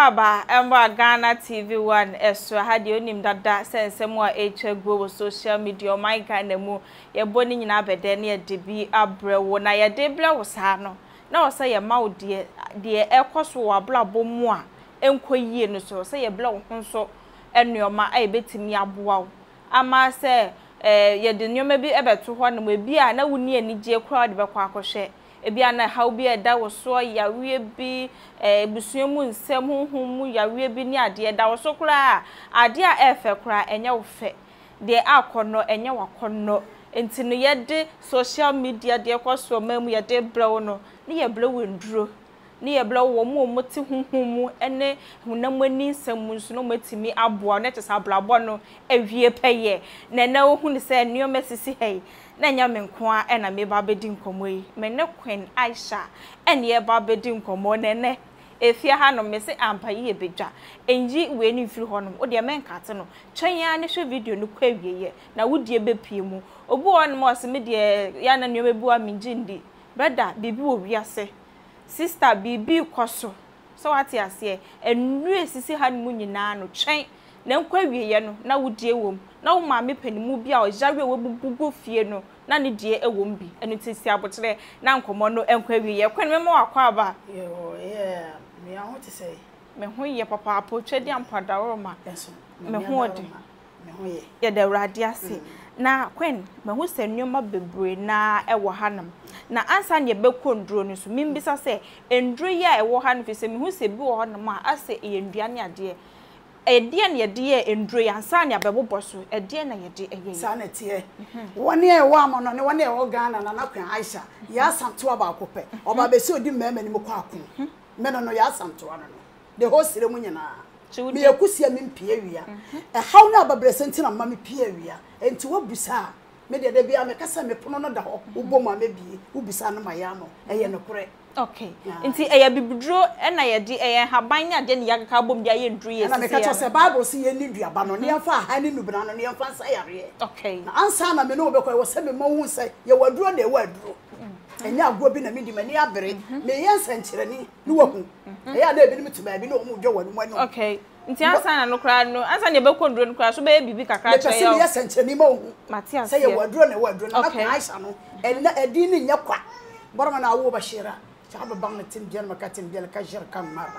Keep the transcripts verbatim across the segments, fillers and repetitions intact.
Akwaba emba Ghana T V one eso ha de onim dada sense mu a eche go social media my Ghana mu ye boni nyina abede na ye de bi abrewo na ye de ble wo sa no na wo say ye ma wo de de ekoso wo ablabo mu a enkoyie no so say ye ble wo nso enuoma a ebetimi aboa wo ama say eh ye de nyoma bi ebeto ho na mo bi a na wuni anije kura de bekwa akohwe ebi ana how bi eda wo so yawe bi eh busuemu nsem honhom mu yawe bi ni ade eda wo so kura ade a efe kura enye wo fe de akono enye wakono enti no ye de social media de kwaso mamu ye de blewo no ni ye blewo nduro ni ye blewo wo mu moti honhom mu ene hunamani nsem nso no matimi aboa no tesa blabo no awie peye na na wo hu ni se nyo mesisi hei na nya me nko a na me ba bedi nkomo yi me ne Queen Aisha ene ye ba bedi nkomo ne ne efia ha no me se ampa yi bedwa enji we ni firi ho no o de me nkate no twen ya ne hwe video no kwa wieye na wodie bepie mu obu on mo se me de ya na nyo mebu aminji ndi brother bibi wo wiase sister bibi koso so wati ase enu esisi ha mu nyina no twen na nkwa wieye no na wodie wom na wo ma me panimu bia o jawe wo bubugu fie no na ne die ewom bi enu tisi abotre na nkomo no enkwa wieye kwen me mo akwa aba yo yeah me aho te say me ho ye papa apo twedi ampada woroma me ho odi me ho ye ye da urade ase na kwen me ho sanwoma bebre na ewo hanam na ansa ne bekọ nduro no so mimbisa se nduro ye a ewo han fi se me ho se bi wo hanam a ase e nduane ade edie na yede ye nduro ya ansa ne abebobo so edie na yede eye sa na tie woni e wo amono ne woni e wo Ghana na na Queen Aisha ya santo aba akopẹ oba be se odi mema ni mko akon me no no ya santo ano no the whole sire mu nyina me yakusia me mpie wia e haw na ababrese ntina ma me pie wia enti wo busa me de de bia me kasa me pono no da ho ubom ma me bie ubisa no ma ya mo eye no kore okay enti eya bibudro e na ye di eye haban ne ade ne yakaka bom dia ye ndru ye na me ka cho se bible se ye ni duaba no ne yemfa ha ni nubna no ne yemfa nsa yare okay na ansa na me no obekọ wo se me mo hu se ye waduro na e waduro enya agwo bi na me di mani abere me ye nsankyere ni ni wahu eya na ebi ni mutuma bi na o mu dwo wanu manu okay nti ansa na no kra no ansa ne bekọ nduro no kra so be bibi kakra che ya me ye nsankyere ni ma hu Matias se ye waduro na waduro na na Aisha no ena edi ni nya kwa boroma na awo bashira chaba bang na tim biel makatim biel ka jer kam mara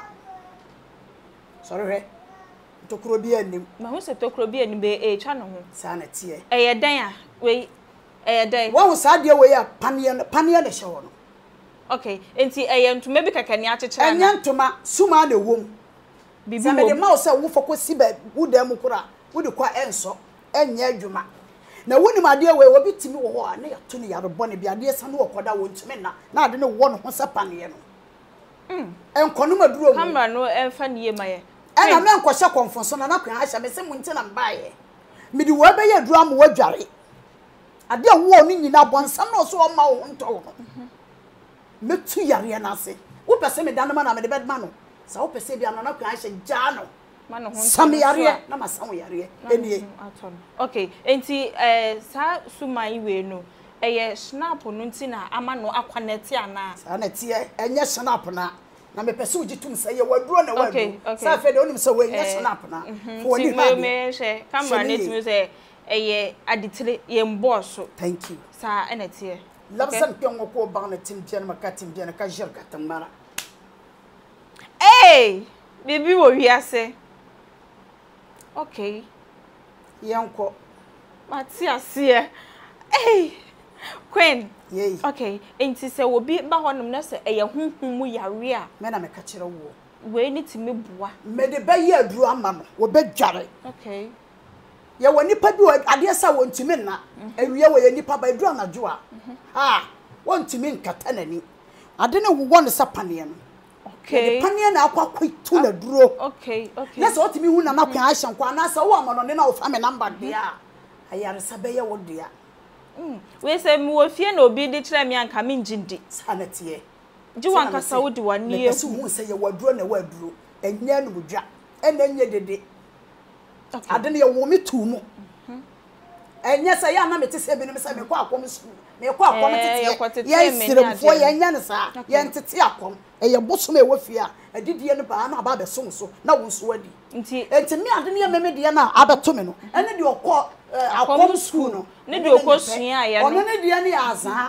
sorry he to kro bi anim ma hu se to kro bi anim be e twa no ho sa na tie e ye dan a we e ye dan wo hu sa de we ya panie panie na hye wo no okay enti e ye ntuma bi kakani akyekyere enya ntuma suma na wom bibi me de ma wo se wo fokosi ba wo da mu kura wo de kwa enso enya adwuma na woni ma de we wo bitimi wo ho a na yato ne yare bone bia de sa no wokoda wo ntumi na na ade ne wo no ho sapane no mm enkono maduro mu kamera no emfa ne yema ye ena me enkohye konfonso na na Queen Aisha me se mu ntina mbaaye me di wo be ye duro am wo dware ade wo no nyina bonsam na so wo ma wo nto wo me tu yare na ase wo pese me dan ma na me de bedma no sa wo pese bia no na Queen Aisha ja no mano ho sam yare na masam yare enie aton okay enti eh sa sumai we no eye snap no ntina ama no akwanete ana sa na tie enye snap na na me pese ugitum say ye waduro na wadu sa fe de onim say we enye snap na for ni ma me she camera net me say eye aditire ye mboso thank you sa ena tie labsan piongo ko bang na tim tian makatim bian ka jer gatamara eh bibi wo wiase okay yanko Matias here eh Queen yey okay enti se wo bi ba honum na se eye hunhun mu yare a me na me ka kire wo we ni timi boa me de ba ye aduru ama no wo be dware okay ye wo nipa bi ade sa wo ntimi na awie wo ye nipa ba aduru anajo a ha wo ntimi nkata nani ade ne wo ne sapane no okay panie na akwa kwitu na duro okay okay na so otimi hu na na Queen Aisha kwa na sa wo amano ne na wo fa me number dia ayare sa be ye wo dia mm we say mi wo fie na obi di kire mi anka mi njindi sanatie ji wan ka sa wo di wani e so hu say ye waduro na waduro enya no budwa ena nye dede okay ade ne ye wo mi tu mu enye say ya na mete se bi no say me kwa akom school me kwa akom tete ye sire fo ye nya ne sa ye ntete akom e ye bosom e wafie a adidie no ba na aba be som so na wo nso adi nti enti me ade ne ye meme de na abeto me no ene de okọ akom school no ne de okọ sua ya no ono ne de ne ya azan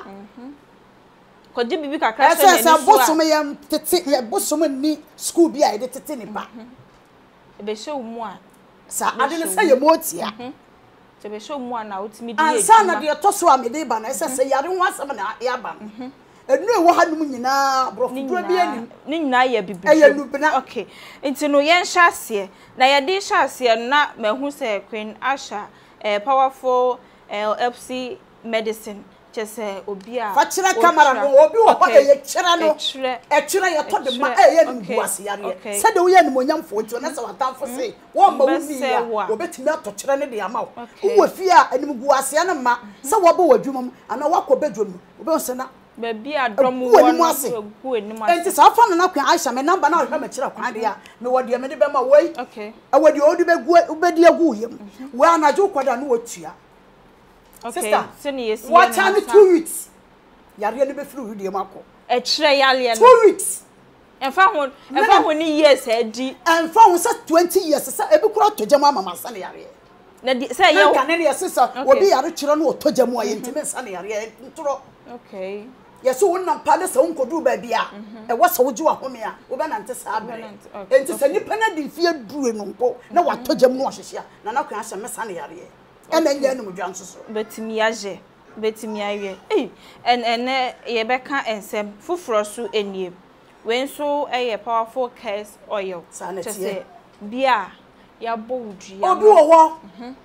ko de bibi kakra so ne so bosom ye tete ye bosom ni school bi a ye tete ni ba e be hye mu a sa ade ne say ye motia se be hye mu a na otimi di ansa na de to so a me de ba na se se yare ho asem na ya ba enu e wo hanum nyina brofudro bi anim ni nyina ya bibi e ya nubna okay nti no yen hyase na ye de hyase na mahu se Queen Asha eh powerful F C medicine chese obi a fa kire camera no obi wo ho ye kire no e kire ye to de ma e ye nbu ase yare se de wo ye nimonyamfo nti na se watamfo se wo ma wo bi ya obetimi ato kire ne de ama wo wo fi a anim gu ase na ma se wo bo wadwumam ana wakọ bedwum obi se na ba bi adom wo no gu enim ase enti sa fa na Queen Aisha me number na hwa ma kire kwan de a me wo de me de be ma woi okay e wo de o de be gu obedi agu yem wo anajo kwada no watua okay sister yes what time two weeks yare ne be free we de mako e kire yale no two weeks enfa ho enfa ho ni years adi enfa ho say twenty years say e be kura tojam amama sa ne yare na say ye kan ne sister obi yare kire no tojam aye ntime sa ne yare ntoro okay yeso wonnam pale se wonkodu ba bia e wasa woji wa home a wo be nante sa abere enti se nipa na di fie dure no mpo na watojam no ohyehyia na na Queen Asha me sa ne yare ena nya num dwan soso betimi yaje betimi awie eh en ene ye beka ensem fufuro so eniem we nso eye powerful case oil chese bia ya bo wudua obi wo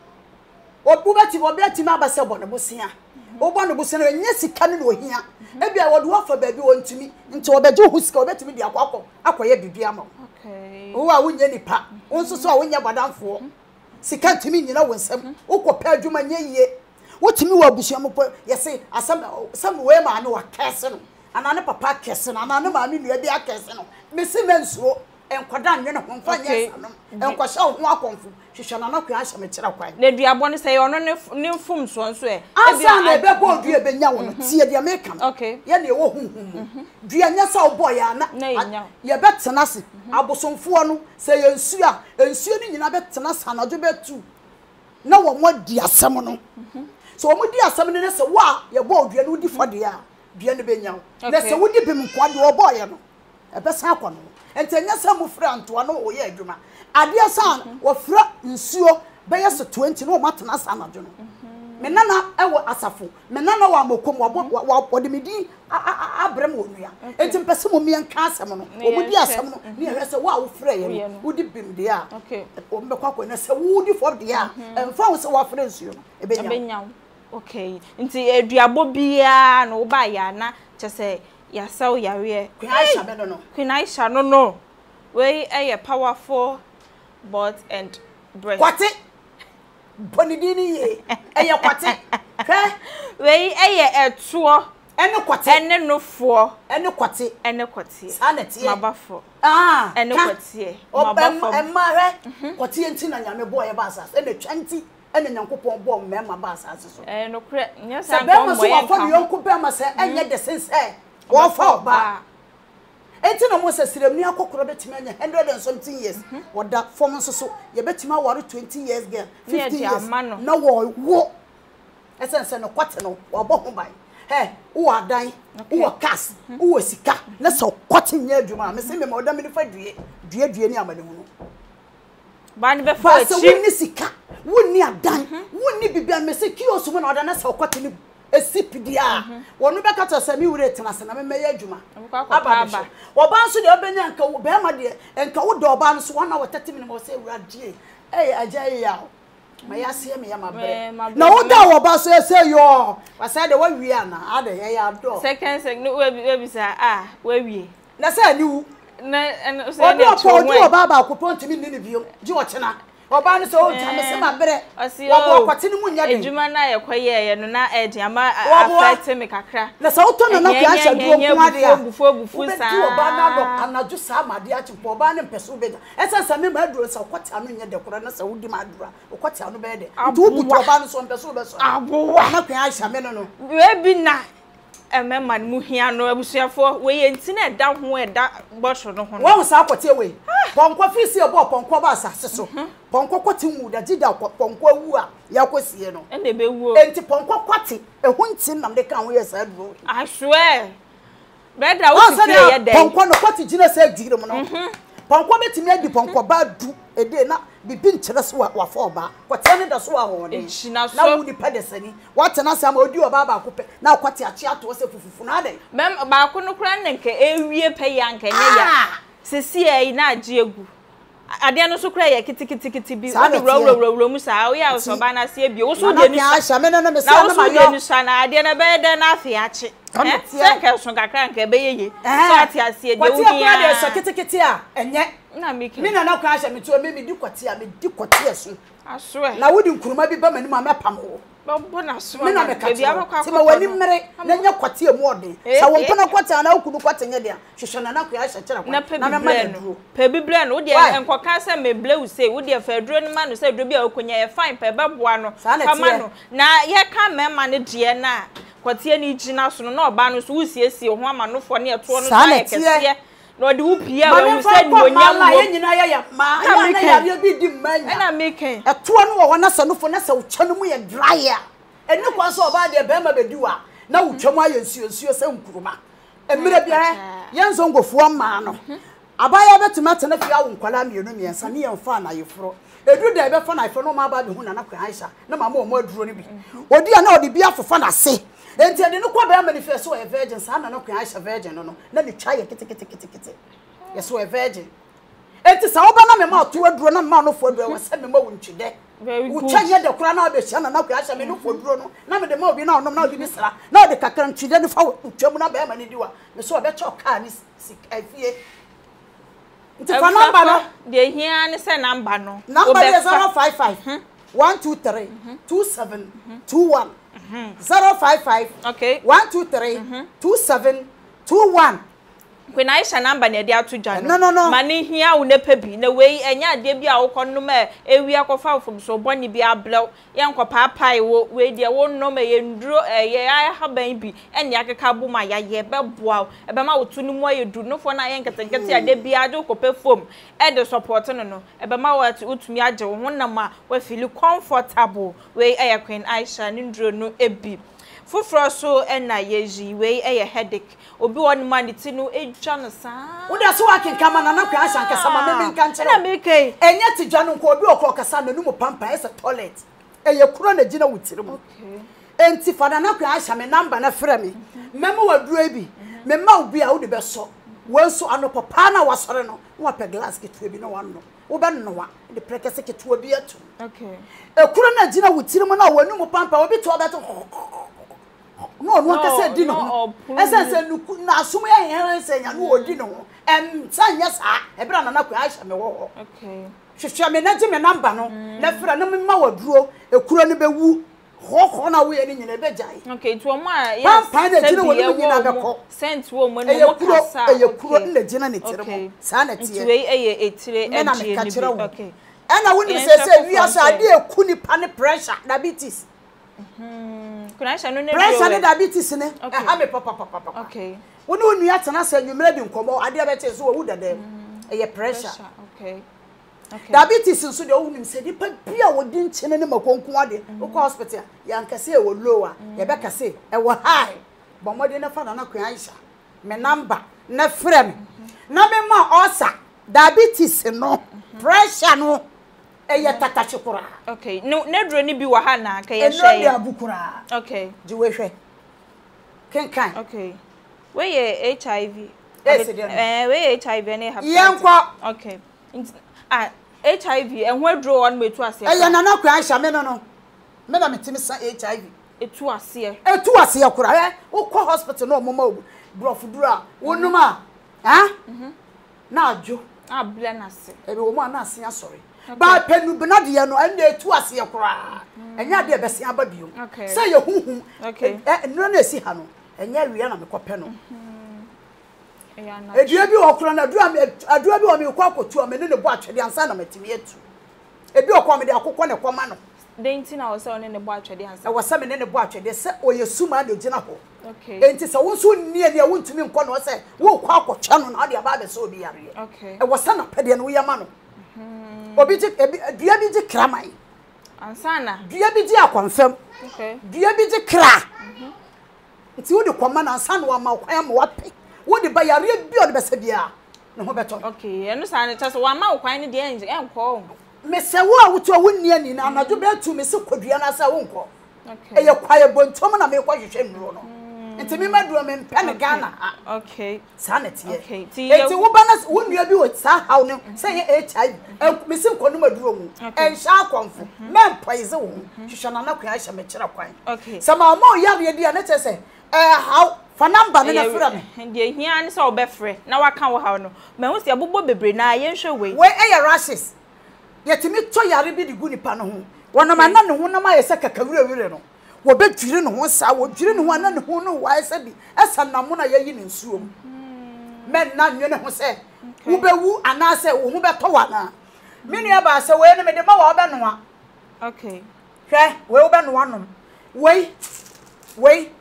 obi beti obi atimi abase bo ne bosia obo ne bosia na nya sika ne ohia e bia wo de wafa ba bi wontimi nti obeje husika obetimi di akwakọ akoye bibia ma okay wo a wonye nipa wonso so a wonya badamfo sika timi nyina wonsam ukopɛ adwuma nyeyie wotimi wa abusuam po yese asam sam we ma ne wa kese no anane papa kese no anane ma me nua bi akese no mesi mensuo enkwada nwe ne ho mfa nya sanom enkwahya ho akonfo hwehwe na na Queen Asha me kira kwan na duabo ne sɛ ono ne mfum so nso e asa na ebe bo du ebe nya wo no tie dia meka okay ye na ewo hunhum dua nya sa obo ya na ye betena se abosomfo no sɛ ye nsu a ensuo ni nyina betena sa na jo betu na wo mo di asem no so wo mo di asem ne sɛ wo a ye bo dua no di fode a dua ne benya wo na sɛ wo di bim kwa de obo ya no ebe sa akọ no entenya sa mu fra antoa no wo ye adwuma ade sa wo fra nsuo be yes twenty no matena sa na dwo no me nana ewo asafo me nana wa makom wa wo de medi abrem wo nua enti mpese mo mi enka asem no wo mudi asem no ne ye se wa wo fra ye no wo di bim de a o mbe kwakọ na se wo di for de a emfa wo se wa fra nsuo no ebenya okay nti eduabo bia no wo ba ya na chese ya saw yare Queen Aisha be no Queen Aisha no no we a powerful butt and breast kwate bonidini ye eye kwate hwe we a etuo ene kwate ene nofo ene kwate ene kwate sanete mabafo ah ene kwate mabafo emma hwe kwate enti na nyame bo ye ba asase ene twenty ene nyankopon bo mmema ba asase so eh no kre nya san ko mo ye ka yonko be ma se enye de sense wo fa ba enti na mo se siremni akokoro betime anya one hundred and something years woda form so so ye betime aware twenty years girl fifty years na wo wo esense no kwate no wo bo ho bai he wo adan wo cast wo sika na so kwate nya adwuma me se me ma oda me fa due due due ni amane hu no ba ni be fa chi wo ni sika wo ni adan wo ni bibia me se kiosu mo na oda na so kwate ni esipidia wonu be kata sami wure tena se na me meya adwuma aba oba nso de obenya nka wo be ma de nka wo de oba nso wana wo thirty minutes mo se wurade eh ajaye ya ma ya se me ya mabre na wo da wo ba so se yo wasa de wa wi ana ade ya ya do second second we we bi sa ah we wi na se ni wu na se de cho wo ba ba ko ponti mi ni ni bio ji wo chena oba no so o jame se ma bere wo kwate no mu nya den ejuma na ye kwaye ye no na eje ama affect me kakra na so to no na kwa sha duo ku ade a bufu bufu sa oba na do anaju sa ma de a chimpo oba ne mpeso be esa sa me ma duro sa kwate anu nya de kora na sa wudi ma dura o kwate anu be de tu butu oba no so mpeso be so abowa na kwa sha me no no we bi na emema mu hia no abusuafo we ye nti na da ho eda botro no ho no wo sa akote we ponko fisi obo ponko ba asase so ponko kwate mu da gida ponko awu a yakosie no ene be wu enti ponko kwate ehu nti nam de kan wo ye sa duro I swear brother wo fi ye dey ponko no kwate gina sa adwire mu no ponko betimi adi ponko ba du ede na bibi nkyere so wa fa oba kwate ne da so wa ho ne na wudi pedesani wate na sam odi oba ba ko pe na kwate achi ato se fufufu na ade mem ba ko no kra ne nke ewie pe ya nke nye ya sisi e na agi egu ade no so kra ya kitikitikiti bi wo ro ro ro mu sa wo ya so ba na se bi wo so de ni sa me na na me sa na ma yo ni sa na ade na be de na afi achi eh se ke so kakra nke be yeye so ati ase de wo ya kwate kra de so kitikiti a enye na me ke me na na kwa sha me to me me di kwate a me di kwate so aso na wodi nkuruma bi ba mani ma mepam wo bo na so me na me ka ti ma wani mmere na nya kwate emu ode sa wo mpona kwate na okunu kwate nya de a hwehwe na na kwa sha kira kwa na me ma duro pe biblia no wo de enkoka se me ble wo se wo de fa duro ni ma no se duro bi a okonya ye fine pe beboa no kama no na ye ka me ma ne de na kwate ni gina so no na oba no so wo siesie ho ama no fo ne eto no sa ye kese no de wo pia wo se ni onya mo ye nyina ya ya ma ya na ya bi bi di manya na me ken eto no wo na sa no fo na sa wo cha no mu ye dry a eni kwa so oba de be ma bediwa na wo twam aye nsuo nsuo se nkuruma emire bia yenzo ngofuo ma no abaya betima tena fia wo nkwala mienu miensa ne yemfa na yefro edu da be fa na yefro no ma ba be hu na na kwa Aisha na mama o mo aduro ni bi odi a na odi bia fofa na se enti ade no kwa be manifest so e virgin sa na na kwa Aisha virgin no no na ni twa ye kete kete kete kete yeso e virgin enti sa oba na me ma to aduro na ma no fo aduro wa se me ma wo ntwide uchanye de kura na obehia na na kwa Aisha me no fo aduro no na me de ma obi na onom na obi bisra na odi kakra ntwide ne fa utwam na be ma ni diwa me so obe cho car ni afie nti fa number no de hia ne se number no number is zero five five one two three two seven two one zero five five okay one two three two seven two one When Aisha number ne de ato dwa no no no mane hia wo nepa bi na wei enya de bi a wo kono ma ewi akofa fom so boni bi ablew ye nkopa pai wo wei de wo no ma ye nduro ye haban bi ene akeka bu ma ya ye beboa e be ma wo tunu mu ye du no fo na ye nketenkete a de bi ade kopa fom e de support no no e be ma wo utumi age wo honam a wa feel comfortable wei e Queen Aisha ni nduro no ebi fufro so ena yeji wei e headache obi won man ti no edwa no saa wo de so wakenka ma na na kwa Aisha nkasa ma me nka nkyere na me kai enye ti dwa no nko obi okro kasa na numu pampa ese toilet eye kuro na gina wutiri mu okay enti fada na kwa Aisha me number na frɛ me mema waduro bi me ma obi a wo de be so wonso anopo pa na wasore no wo pa glass ketu bi na wanno wo be nnoa de prekese ketu bi atu okay e kuro na gina wutiri mu na wanumu pampa obi to obeto no no kase di no esense na asum ya yen senya no odi no em sanya sa e bra na na kwa Aisha me wo okay hwehwe me na gi me number no na fra na me ma waduro ekuro ne bewu ho ho na wo ye ni nyina be jai okay to mo a yes pa na gi na wo ni nyina be ko sent wo mo no mo kasa e ekuro na gi na ne tire mo sa na tie we eye etire egie ni okay ana wo ni se se wi asa ade eku ni pa ne pressure diabetes mhm kuna Aisha no ne pressure ne diabetes ne e ha me papa papa papa okay wo ni onu atena sa nwumre di nkomo ade be che so wo dada e ye pressure okay okay diabetes nso de wo nim se di pa bia wo di nchene ne makonkun ade wo ko hospital ya nkase e wo low a ye be kase e wo high bo mo de na fa na Queen Aisha me number na frem na me ma osa diabetes no pressure no eye tatachikura okay no nedro ni bi wa ha na ka ye share eno dia bukura okay ji we hwe kenkan okay we ye H I V eh we H I V ne have yenko okay ah H I V en hwadro on metu ase eye na na Queen Aisha me no no me na metimi sa H I V etu ase etu ase kura eh wo ko hospital no mo ma brofudura wonuma ha na ajo ah bla na ase ebe wo mo na ase asori ba penu bena de no ene etu ase kora enya de bese aba bio say ye huhu eh no na esi ha no enya wiya na mekopɛ no edua bi okura na adua adua bi o me kwa akotu o me ne ne bo atwede ansa na matimi etu ebi okwa me de akokɔ ne kɔma no denti na wo se one ne bo atwede ansa e wo se me ne ne bo atwede se oyesuma na ogina ho okay enti se wo so nnie ne wo ntumi nkɔ no se wo kwa akotwa no na de aba be se obi yare okay e wo se na pɛde no wo yama no obi ji dua bi ji kraman ansa na dua bi ji akonfam okay dua bi ji kra nti wo de kɔma na ansa na wa ma kwan ma wape wo de ba yare bi o de be se bia ne ho beto okay eno sa ne tase wa ma kwan ne de enje enkɔ me se wo a wotu a wonni ani na anadwo be tu me se kodua na sa wo nkɔ okay eye kwaye bontom na me kɔ hwehwɛ nnuro no nti me maduro me mpe ne Ghana okay sa na tie okay nti wo ba na wo nua bi wo sa haw ne se ye H I V me se nkɔ no maduro mu en sha akɔmfo me mpoize wo hwehwɛ na na kwa ahya me kyerɛ kwan okay sama ma o yare dia na kyerɛ se eh haw fa number ne na fra me de hia ne se obɛfrɛ na waka wo haw no me hu se abobɔ bebre na ye nhwɛ we we eh rashes yetimi to yare bi de gu nipa no ho wonama na ne ho na ma yesa kakawurewure no wo bedwire ne ho sa wo dwire ne ho na ne ho no wa esa bi esa namo na yayi ne nsuom men na nwene ho se wo bewu anase wo ho beto wa na me nua ba se we ne me de ma wa obenoa okay hwe we obenoa nom we we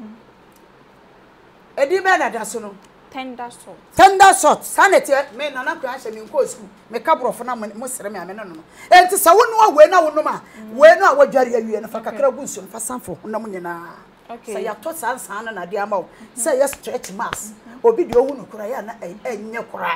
edi be na da so no tender salt tender salt sanete me na na kwa hye me nko school me ka brofo na mo sere me ame no no enti sa wonu a we na wonu ma we no a wadware awie no fa kakra gu nsuo fa sanfo na mo nyina okay sa ya to san san na de ama o say yes stretch mass obi de owu no kura ya na enye kura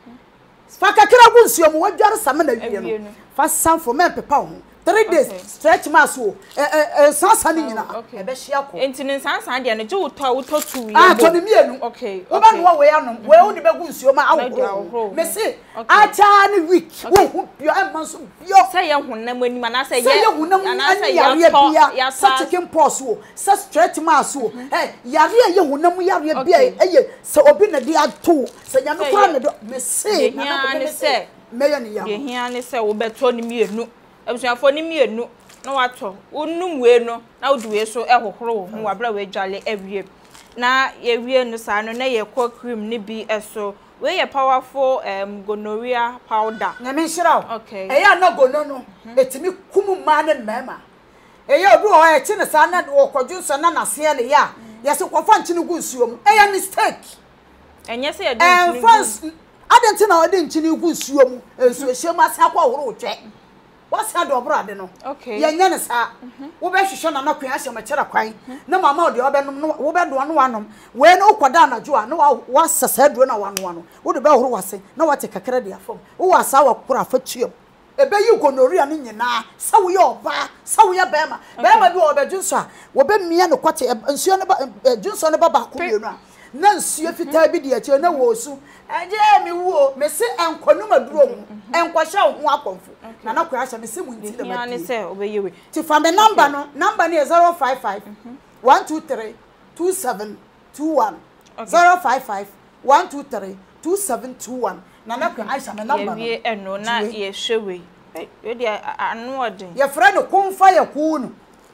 fa kakra gu nsuo mo wadware sam na awie no fa sanfo me pepa ho three days stretch mass o eh eh sansan ni nyina e be hia ko enti ne sansan de no je wo to wo to tu wi ah to ne mienu okay wo ba no we anom we wo de be gu nsuo ma awo me se acha ni week wo hu bio e man so bio say ye honam ani mana say ye ana say yare bia sa chicken pox wo sa stretch mass wo eh yare ye honam yare bia eye se obi na di ato se nya no kra ne do me se na me se me ye ne ya ye hia ne se wo beto ne mienu abusuafo ni mienu na wato wonum we no na woduwe so ehohoro wo hu wabra we dwale awie na ye wie no sa no na ye kwa cream ni bi eso we ye powerful um gonorrhea powder na me nhira okay e ya na gono no etimi kumu ma ne mema e ya obi o e chi ne sa na wo kwadwu so na na se le ya ye se kwofo nchi ne gu nsuo mu e ya mistake enye se ye de nchi ne gu adenti na odi nchi ne gu nsuo mu ensuo hyem ase akwa horo otwe what's that dobro ade no okay ye nya ne sa wo be hwehwe na na kwan ahye ma kyera kwan na mama ode obenom no wo be do no wanom we no koda anajo a no wa sasa duro na wano wano wo de be horo wase na wate kakra de afom wo wasa wa kura fatuam ebe yi gonorrhea ni nyina sa wo ye oba sa wo ye bema bema bi wo be junso a wo be mia no kwate nsuo ne ba junso ne ba ba ko bienu a na nsuo fitaa bi de ache na wo su eje mi wo me se enkonum aduro mu enkwahya ho akonfo na na kwa ahya me se mu nti da ma ti se obeyewe ti fa me number no number ni zero five five one two three two seven two one zero five five one two three two seven two one na na kwa ahya me number no ye eno na ye hwewe eh we de anu odin ye fra no konfa ye ku no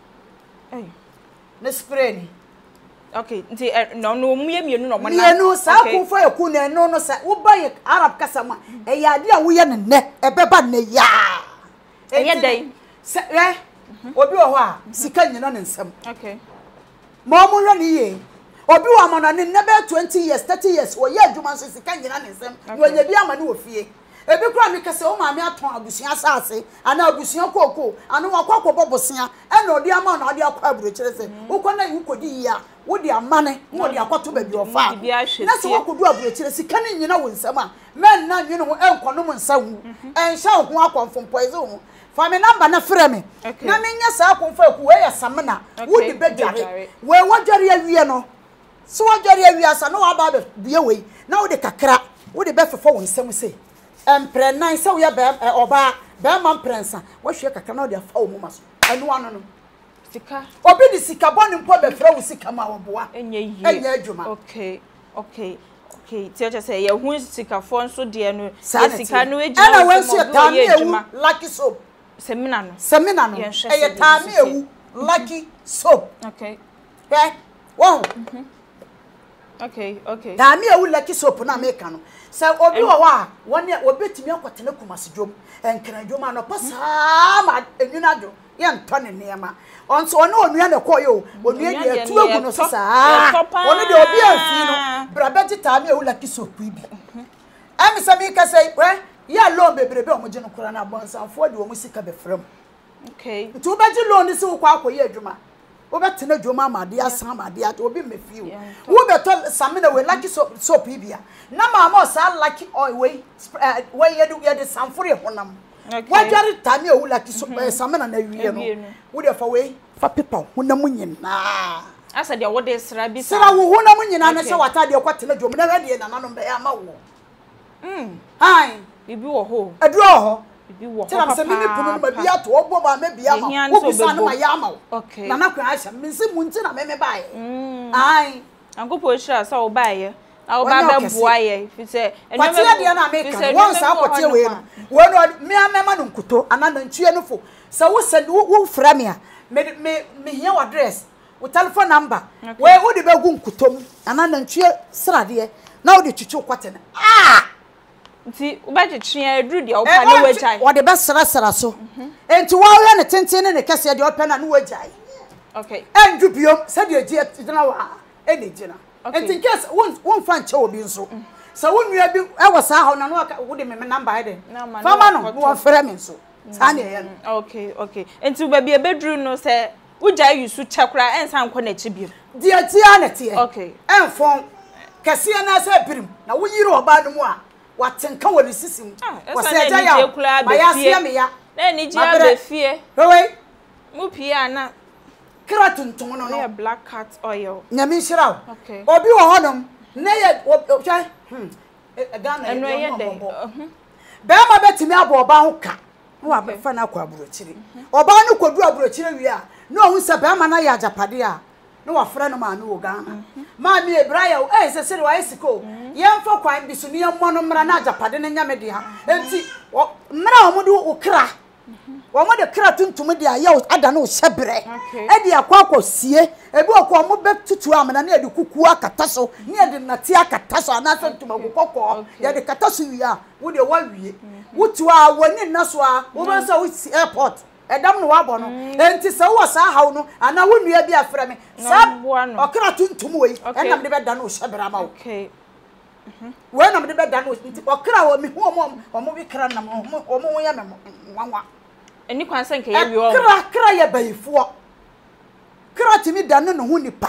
eh ne spray ni okay nti no no mu ye mienu no mo na mienu sa konfa ye ku no no no sa wo ba ye arab kasama e ya de a wo ye ne ne e beba ne ya e ye dai se eh obi wo ho a sika nyina ne nsam okay ma mo hwe ne ye obi wo amana ne ne be twenty years thirty years wo ye adwuma so sika nyina ne nsam wo nya bi amane wo fie ebi kura mi kase o ma mi aton abusuan asase ana abusuan kokoo ana wakwa bobosia e na odi ama na odi akwa aburo kire se ukọ na yi kodi ya wo di amane wo di akoto ba bi ofa na se wakodu aburo kire sika ne nyina wo nsam a men na nwene ho enkonom nsawu enhya ho akonfompoize ho fa me number na frɛ me na me nya sa akonfa ku we ya samna wo di bedware we wodware awie no so wodware awie asa na wa ba be bie we na wo di kakra wo di be fefo wo nsam se empre nan se wo ya be oba be man prensa wo hwe kakra na wo di afa wo mu maso anu anu no sika obi di sika boni mpo be fra wo sika ma wo boa enye yi enye adwuma okay okay Okay, tell just say you who sika phone so dear no. Sika no e na we so tami ewu lucky soap. Semina no. Semina no. E tami ewu lucky soap. Okay. Eh? Wow. Okay, okay. Tami ewu lucky soap na make no. Say obi wo wa won e obetimi akotene kumase dwom. Enkran dwom ano pasa ma enunado. Ye ntone neema. Onso ono onua ne koyo onua de tu agu no sasa ono de obi afi no brabeti tami ewu lucky soap bi am se mi ka say we ya loan bebrebe o mo je no kura na bonsanfo de o mo sika be frem. Okay, tu be ji loan se wo kwa akoye adwuma wo be tena adwuma amade asan amade at obi mefi wo be to samina we lucky soap bia na ma ma sa lucky oil we we ye do ye de sanfore honam. Okay. Why jari tami ewu lucky soap samina na wiye no wo de fa we fa paper honam nyina asa de wo de sra bi sa wo honam nyina na se wata de kwatena dwom na de na nanom be ya ma wo mm hai bibi wo ho aduro ho bibi wo ho tena se mimi punu ma bia to obo ma me bia ma wo bisa na ma ya ma wo okay na na kwa asha minse munti na me me bae mm hai angopo shira sa wo bae a wo ba be boa ye fi se enwe kwate de na me ka won sa akote we no we no me amema no nkuto ana na ntue no fo sa wo se wo fra me a me me me hia wa address wo telephone number we wo de be gu nkutom ana na ntue srade na wo de twitwu kwate na ah nti wo ba twetwe aduru de wo pa na wajai wo de be sra sra so enti wo hwe ne tenten ne kese de wo pa na no wajai okay endu biom se de gie tena wa e de gina enti case won won fa nche obi nso sa wo nua bi e wo sa ha na no wo de me number he de fama no wo frɛ me nso sa na ye no okay okay enti wo ba bi e beduru no se wujai yusu chakra ensan kɔ na chi bi de atia na tie okay enfon kese na sa birim na wo yiri oba no mu a watenka wo ne sisim wo se ja ya ma ya sia me ya na ni ji abefie we mu pia na kratuntum no no black cat oil nyame nhira okay obi wo honom na ye hwe hmm e Ghana eno ye de be ma betimi abo oba ho ka wo abefa na akwa aburochiri oba no kodu aburochiri wi a na ohun se be ma na ya Ajapade a no wa frɛ no ma me wo Ghana ma me ebraya o eh se se wa esiko ye mfa kwan bi so ne yammo no mra na Ajapade ne nyame de ha enti mra o mo de okra wo mo de kra tuntum de aye ada na o hyebre e de akwa akosie ebi okwo mo betutu amana na e de kuku akata so ne e de nati akata so ana so ntuma kokoko ye de kata so wi a wo de wa wie wutu a woni na so a wo ba so airport edam no wabo no enti se wo sa haw no ana wo nua bi afra me sa okra tuntum we enam de be da na o hyebre ma wo okay mhm we nam de be da na enti okra wo mi hu mo mo bi kra nam o mo ya me nwanwa eni kwanse nke ye wi o kra kra ye bayifo kra timi da no hu nipa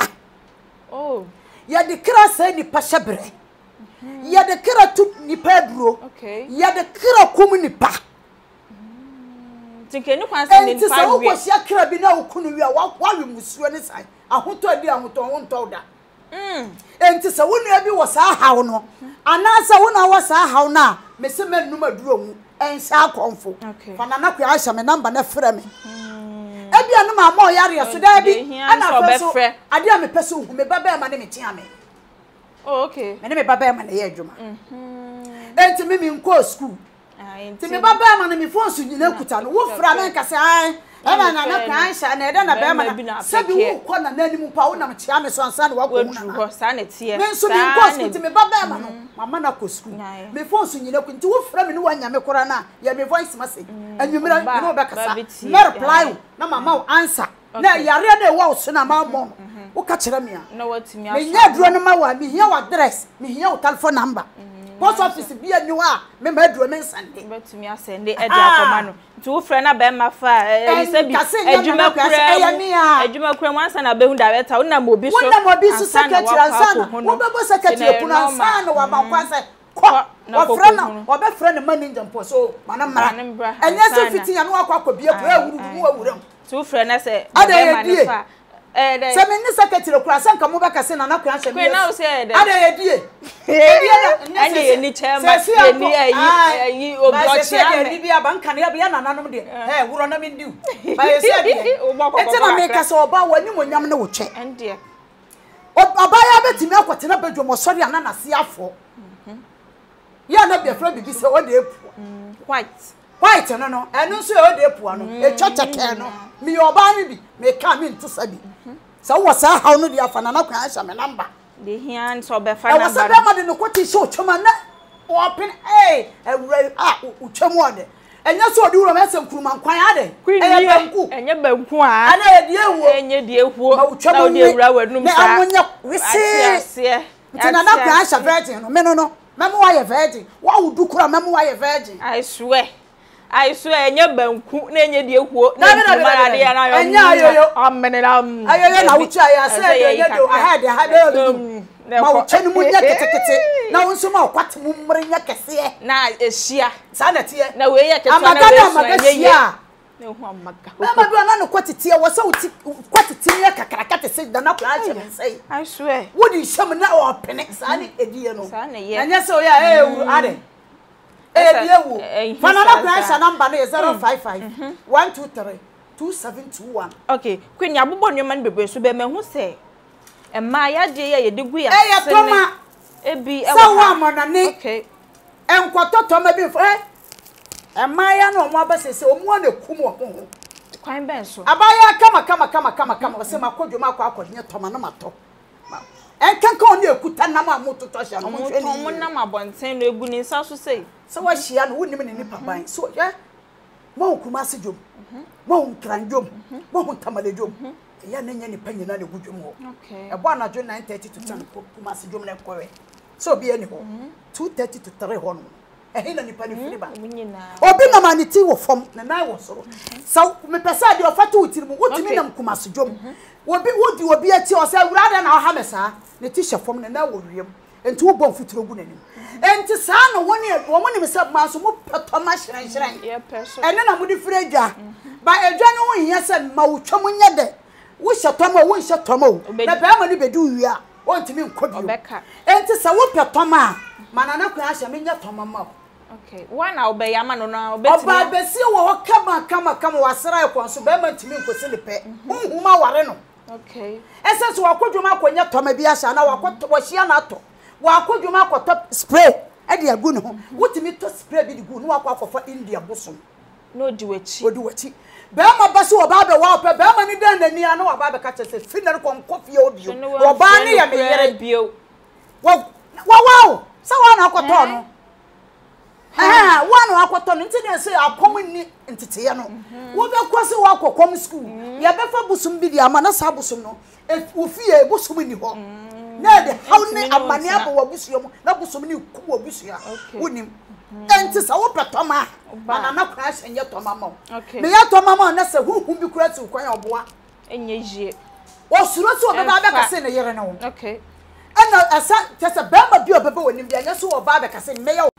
oh ye de kra sa nipa hyebre ye de kra tu nipa duro okay ye de kra kum nipa tinke eni kwanse ni nipa wi enti so wo kwsia kra bi na okunu wi a wa wi musuo ni sai ahoto di ahoto ho nto da mm enti so wo nua bi wo sa hawo no anasa wo na wo sa hawo na me se manum aduro mu ensa konfo fana na kwa ahya me number na frɛ me ebi anu ma ma oyare so da bi ana fa so ade a me pese hu me baba ma ne me tia me oh okay me ne me baba ma na ye adwuma mhm enti me mi nko school ah enti me baba ma na me phone so nyina kuta no wo fra me nkase ai ana na na kwa ahya na ede na ba ma na sabi wo ko na nanim pa wo na me tia me so ansa na wa ko hu na sa na tie me so mi nko school ti me baba ma no mama na ko school me phone so nyina ku nti wo fra me no wanya me kora na ya me voice message anwumira me no be kasa na reply na mama wo answer na yare na wo so na mama wo ka kire me a na watimi me nya duro no ma wa me hia wa address me hia wo telephone number post office bi anyu a me ma duro me nsande betimi asende e de akoma no nti wo fra na be ma fa e se bi adwuma kura adwuma kura mo ansa na be hu director wo na mo bi so wo na mo bi so secretary ansa na wo be bo secretary kuna ansa na wa ba kwanse ko wo fra na wo be fra na manager mpo so mana mara enye so fiti ya no akwa akobie po awuru mu awuram ti wo fra na se be ma na fa eh se me ni secretary kura san ka mo be ka se na na kura hye me kwe na wo se de ade ye die eh ane ye ni chairman ye ni ayi ayi obi ya ni bia ban kan ya bia na nanom de eh wuro na me ndiu ba ye se de enti na me ka se oba wani monyam na wo twe ende abaya betimi akwotena bedwom osori anana se afo ya na bia fra bibi se o de epu white white no no enu so o de epu ano e twetweke no me oba ni bi me ka me nto sabi sa wo sa haw no de afa na na kwa ahya me number de hian so be fa number e wo sa be ma de no kwoti so twoma na open eh ewura ah utwemu ode enya so odi wuro mesem kuruma nkwan ade eye banku enye banku a ana edi ewo enye di ehuo na odi ewura wadum sa na amonya wese ntina na kwa ahya virgin no me no no memo wa ye virgin wa wudu kura memo wa ye virgin I swear I swear enye banku na enye di ehuo na ade ya na yo enya ayoyo amenera ayoyo na wutu aya se de enye do ahead ahead ma ucheni munya ketekete na wonso ma kwate mu mmrenya kese na ehia sa na tie na we ye kete na we amagahia na hu amaga ma bi na no kwatete wo se uti kwatete ye kakrakate se da na kwa ache me sei I swear wodi hyem na o pene sa ne edie no sa na ye anya se o ya eh ade edie wu fana na kwa ache number no zero five five one two three two seven two one okay kwenya bobɔ nneɛma no bebe so be me hu se Emma ya de ye de gu ya se eh toma ebi e wa wa monane okay enkoto toma bi fo eh Emma ya no mo abasese omu na kum wo ho kwan ben so abaya kama kama kama kama kama se makodwo makọ akodnye toma na mato enkanka oni ekuta na ma mototo hia no mo hwe ni mo na mabonten no egu ni nsa so sei se wa hia no wonim ne nipa ban so eh mo kuma se dwom mo nkranjom mo tamalejom ya na nya nipa nyina na gudwom ho okay e bo anajo nine thirty to ten kuma se dwom na kowe so bi ani ho two thirty to three ho no e hina nipa ni firi ba obi na maniti wo fom na na wo soro so me pesa de ofata utiri mu wotimi na kuma se dwom obi wodi obi ati o se awurade na ha mesa ne ti hye fom na na wo wiem enti wo bon futuro gu nanim enti saa no woni wo mo ni se ma so mo petoma hyiran hyiran ye peso ene na mo di firi adwa ba adwa no wo hia se ma wo twam nya de wo hyetoma wo hyetoma o na ba ma ni bedu wia wo ntimi nkobio enti se wo petoma mana na kwa ahye me nya toma ma okay one obe ya ma no na obetimi oba besi wo kama kama kama wasra ekon so ba ma ntimi nkosi ne pe nhuma ware no okay ese so wakodwuma akonya toma bi ahya na wakoto wahia na ato wakodwuma akoto spray e de agu no ho wotimi to spray bi de gu no wakofo India bosom no di wachi odi wachi ba ma ba so oba be wa pe ba ma ni dan nani ana wa ba be ka chese finere kon kofie obio oba ne ya me yere bio wa wa wa sa wa na akoto no ah wa na akoto no nti de say akom ni ntete ye no wo be kwase wa kokom school ya be fa busum bi di ama na sa busum no ofie busum ni ho na de how ne amane abo wa busum na busum ni ku wa busua wonim enti sa wo petoma mana na kwa hyenye toma ma me ya toma ma na se huhu bi kura ti kwan oboa enye jie wo suro so be ba be kase ne yere ne wo okay ana asa tese be ma bi obebe wonim bia nya so wo ba be kase ne me ya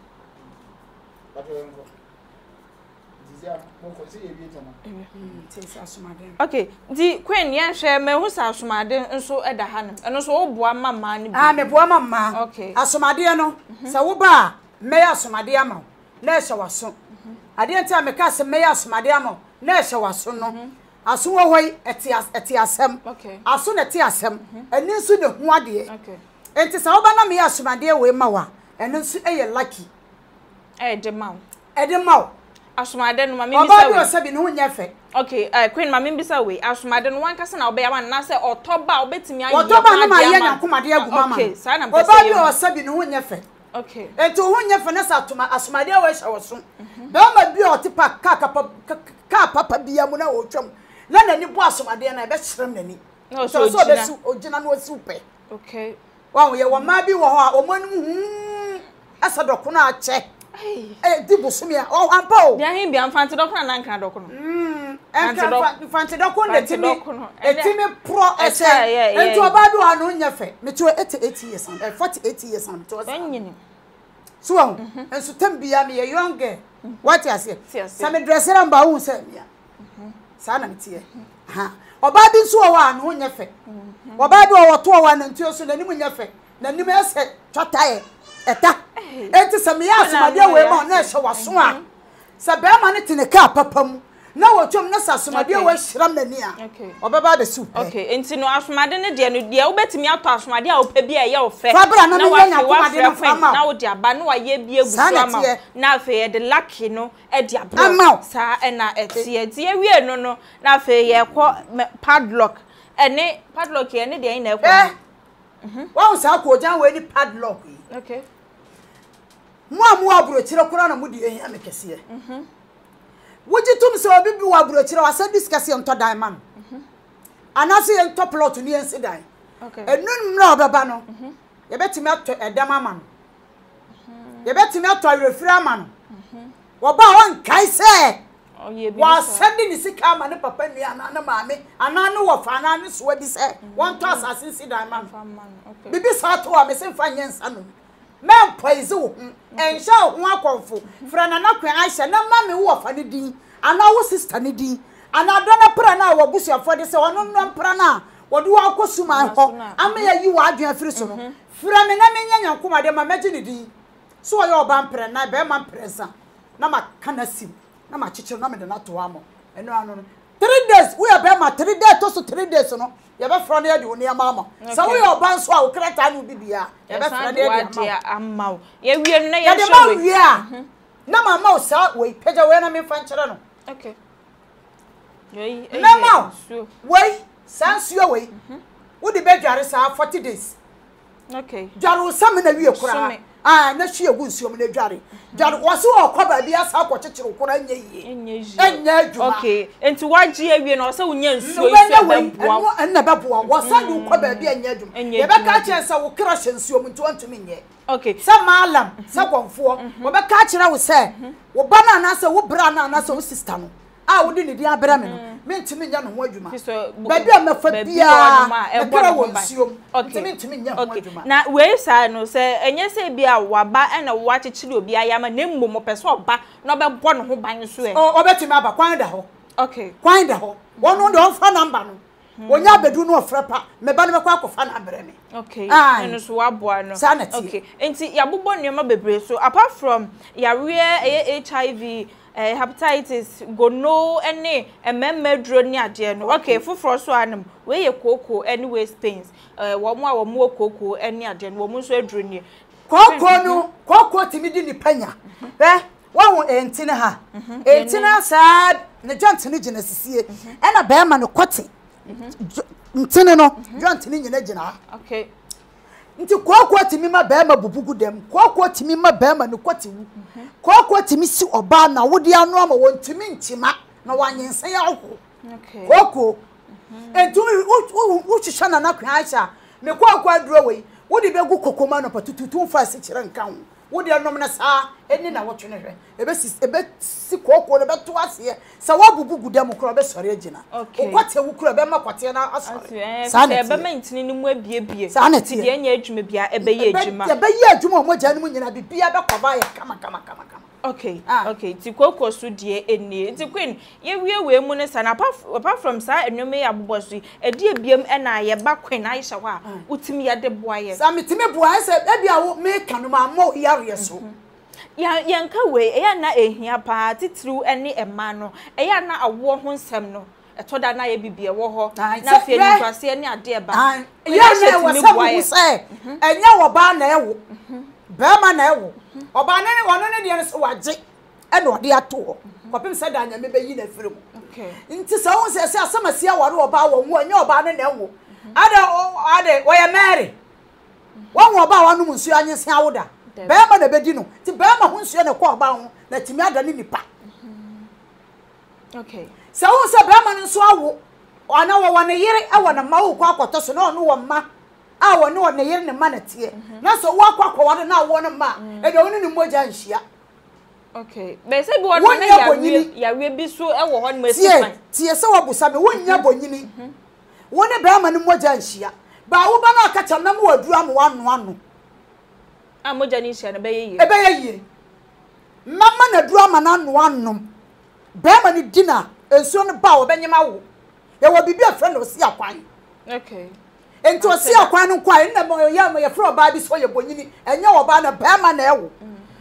okay di queen yan hwe me hu sa asomade nso eda ha no eno so wo boa mama ne bi ah me boa mama okay asomade no se wo ba me ya asomade ama na ehye waso ade enti me ka se me ya asomade ama na ehye waso no aso wo hoi eti eti asem okay aso na eti asem eni nso ne hu ade okay enti se wo ba na me ya asomade we ma wa eni nso eye lucky eh de ma e de ma asomade no mama bisa we oba bi osabi no nya fe okay uh, queen mama bisa we asomade no wanka se na oba ya ma na se otoba obetimi ayi otoba no ma ye nyankomade agu mama okay sa na pese oba bi osabi no nya fe okay enti wo nya fe na sa atoma asomade we hya wo so ba ma bi otipa ka ka ka papa bia mu na wo twam na nani bo asomade na be kyerem nani no so so be su ogina no si upe okay wa wo ye wo ma bi wo ho a omanum hu asa doko na ache eh di bosumia o ampa o dia hin bia mfante doko na nanka doko no mm enka mfante doko na timi etimi pro ese enti oba bi wa no nya fe me to eighty-eight years and forty-eight years and to anyini so won enso tambia me ye younger what you say sa me dresser mba hu se mia sa na mtie ha oba bi nso wa no nya fe oba bi wo to wa na ntio so na nim nya fe na nim ese twatae eta enti se me ya asomade we ma na ehye waso a se be ma ne tene ka papa mu na wotwom na sasomade wa hyiram nani a okay obeba be soup okay enti no asomade ne de no de obetimi ato asomade a opa bi a ye ofe na wa nya komade no fama na wo de aba na wa ye bi egusu ama na afa ye de lucky no e de abro sa e na etie tie wie no no na afa ye kọ padlock ene padlock ye ne de na ekọ mhm wa usa ko jan we ni padlock okay mu amu abrochire kora na mu de ehia mekese mhm wujitum se obi bi wa abrochire wa sa discuss ento dan man mhm anase ye ento plot ni ensi dan okay enun mra obeba no mhm ye betimi ato edam ama no mhm ye betimi ato awefiri ama no mhm wo ba won kai se oye bi wa send ni sika ama ne papa nua na na maame ana no wo fa na ne so bi se won to assassin si dan man okay bibi sa to wa me se fa nyensa no men poise wo ensha ho akonfo fra na na kwan aisha na mame wo fa ne din ana wo sister ne din ana do na pra na wo busuafo de se wono no pra na wo do akosuma ho ama ya yi wo adwen afiri so no fra me na menya nyankoma de ma meje ne din so wo yo ba mpre na be ma mpresa na ma kana sim na ma chichiro na me de na to amo eno anu no three days we be ma three days to so three days no ye be fro na ye de oni ama so we yo ban so a wo kreta no bibia ye be fro na ye de ama ye wie no na ye show we na mama o sa we peja we na me fa nkyere no okay yoi na ma we sansuo we wo de be dware sa forty days okay dware o sam na wie kura ah na hwe egu nsuom na dware dware wo so okoba bia sa akwokyekere kura nya yie enya adwuma okay enti waji awie no se wonya nsuo ife beboa enna beboa wo sa de okoba bia nya adwuma ye be ka kire sa wo kira hye nsuom nti wontumi nye okay sa malam sa konfo wo be ka kire wo se wo ba na na se wo bra na na se wo sister no ah wo di ne di abra me no me ntimi nya no ho adwuma ba bia mafa bia e kira wo nsuom ntimi ntimi nya ho adwuma na we sa no se enye se bia waba e na wa chichiri obi ayama na mmom peso oba na obebo no ho ban so e o betimi aba kwan da ho okay kwan da ho wono de onfa number no wonya bedu no ofra pa me ba no be kwa kofa na abre me okay eno so waboa no okay enti yabobo nneoma bebre so apart from yare H I V eh hepatitis gono ene ememedro ni ade no okay foforo so anam we ye koko anyway pains eh wo mo a wo mo koko ene ade no wo mo so adro ni koko no koko timi di ni panya eh wo entine ha entine sad ne jante ni gina sisie ena be ma no kote ntine no jante ni nyina gina okay nti koko timi ma be ma bubugu dem koko timi ma be ma no kote wu koko timi si oba na wodi anu ama wontimi ntima na wanyense ya ho okay koko entu u chicha na na kwan aisha me koko aduro we wodi begu kokoma no patututu fa si kire nka ho wodi anom na sa eni na wotwe ne hwe ebe si ebe si koko ne beto ase sa wabubugu dem kro be sore agina okwate wu kro be makwate na asore sa ebe ma ntini ni mu abiebie ti de anya adwuma bia ebe ye adwuma ebe ye adwuma mo gya ni mu nyina bibia be kwaba ye kama kama kama kama okay okay ti koko so de eni ti queen ye wie we mu ne sa na apart from sa enwome ya boboso e de ebiem e na ye ba queen aisha ho a utimi ya de boa ye sa mitimi boa se e bia wo me kanu ma mo yare so ya yanka we e ya na ehia pa titru ene ema no e ya na awo ho nsem no etoda na ye bibie wo ho na fie ni kwase ene ade e ba ya na wo sabu se enya wo ba na ewo ba ma na ewo oba ne wono ne de so waje e na ode ato kopim se da anya me be yi na firi mu okay nti se won se se asamasi aware oba wo wo anya oba ne na ewo ade ade wo ya mary won wo oba wanu nsu anyense awoda ba ma na bedi no ti ba ma ho nsu ne ko oba ho na timi ada ne nipa okay se won se ba ma nsu awo ona wo wo ne yire e wo na ma wo kwa akoto so na ono wo ma a wo ne wo ne yire ne ma na tie na so wo akwa kwa wo na wo ne ma e de woni ne moja nhia okay be se bi wo na ya wie ya wie bi so e wo ho ne masifan tie se wo busa me wonya bonyini wo ne ba ma ne moja nhia ba wo ba na akacha na mo waduru am wano ano a moja ni nhia na be ye e be ye ye mama na duru am na ano ano ba ma ne dina enso ne ba wo benyema wo ye wo bibi afre na osi akwan okay enti osi akwan no kwa na mo ya mo ye fro ba bi so ye bonyini enya wo ba na ba ma na ewo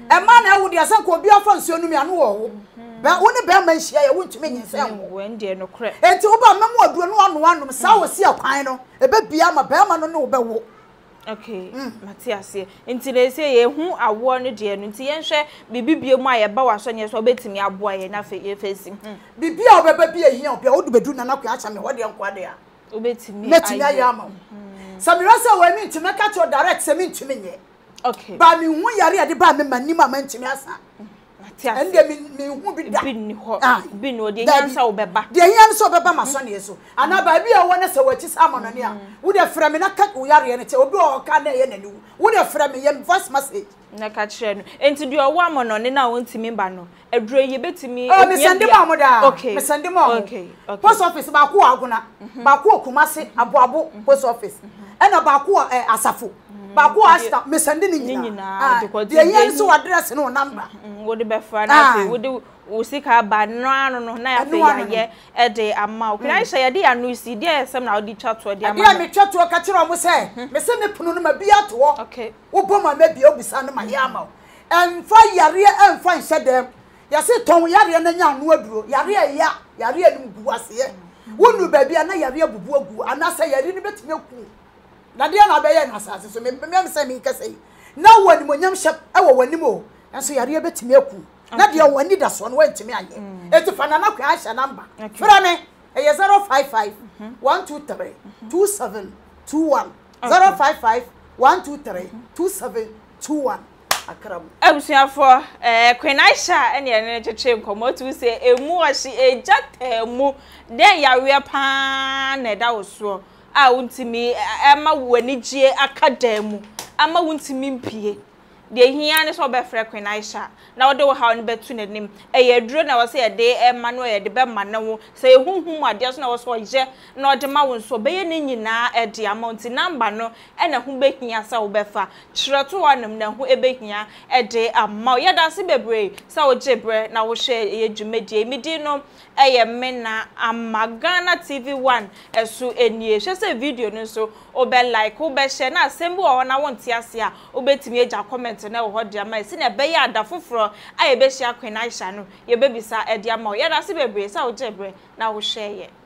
e ma na wo de asan ko obi afa nsuo no mi anu wo ba wo ne ba ma nhia ye wontumi nyinsem wo ndie no kre enti wo ba memo aduro no anu anu sa wo si akwan no e be bia ma ba ma no ne wo be wo okay matiase enti le se ye hu awo no de no enti ye nhwe bibibie mu aye ba waso nye so betimi aboa ye na fe ye fesi bibia obeba bia hia obia wo de bedu na na kwa acha me ho de nko de a obetimi metimi aye ama samira se wa mi ntimi ka cho direct se mi ntimi nye okay ba mi hu yare ade ba me manim ama ntimi asa matiase ende mi mi hu bi da bi ni ho bi no de nyansa obeba de nyansa obeba maso ne so ana ba bi a wo na se wachi sama no ne a wo de frɛ me na ka wo yare ne che obi o ka na ye na ni wo de frɛ me ye voice message na ka kire no enti de owo amono ne na won timi ba no aduro ye betimi oh me send ma mo da okay me send ma okay okay post office ba ko aguna ba ko Kumasi aboabo post office ena ba ko asafo ba ko asta me send ni nyina de yen so address no number wo de be fra na fe wo de wo sika ba no anu no na ya fe ya ye e de ama o kra hye ye de anu si de esem na wo di twato de ama ya me twato ka kire o mo se me se me punu no ma bia to okay wo bo ma ma bia obisa no ma ya ama emfa yare emfa nhye dem ya se ton yare na nya anu aduro yare ya yare anu gu ase wonu ba bia na yare bubu agu anasa yare ni betime ku na de na be ye na asase so me me se me kase na wani mo nyam hye e wo wani mo enso yare betime aku na de wani da so no wantimi aye eti fa na na kwa ahya number fra me e zero five five one two three two seven two one zero five five one two three two seven two one akram abusuafo eh Queen Aisha ene ene cheche nkomo tu se emu oshi ejatemu den yawe pa na da woso a wuntimi ema wani gie akadamu ama wuntimi mpie de hia ne so be frɛ Queen Aisha na wode wo hawo ne betu nanim eye duro na wo se ye de ema no ye de be ma na wo se ehunhum ade so na wo so ye na ode ma wo so be ye ne nyina e de amount number no e na hu be hia sa wo be fa kyerɛ to wanam na hu e be hia e de ama ye da se bebre sa wo jebre na wo hwe ye dwumedie midi no eye mena amagana T V one esu enie hwe se video no so obe like obe share na asembu wo na wo ntiase a obetimi eja comment na wo hodi ama esi na be ya ada foforo a ye be hia Queen Aisha no ye be bisa e de ama ye da se bebre sa wo jebre na wo share ye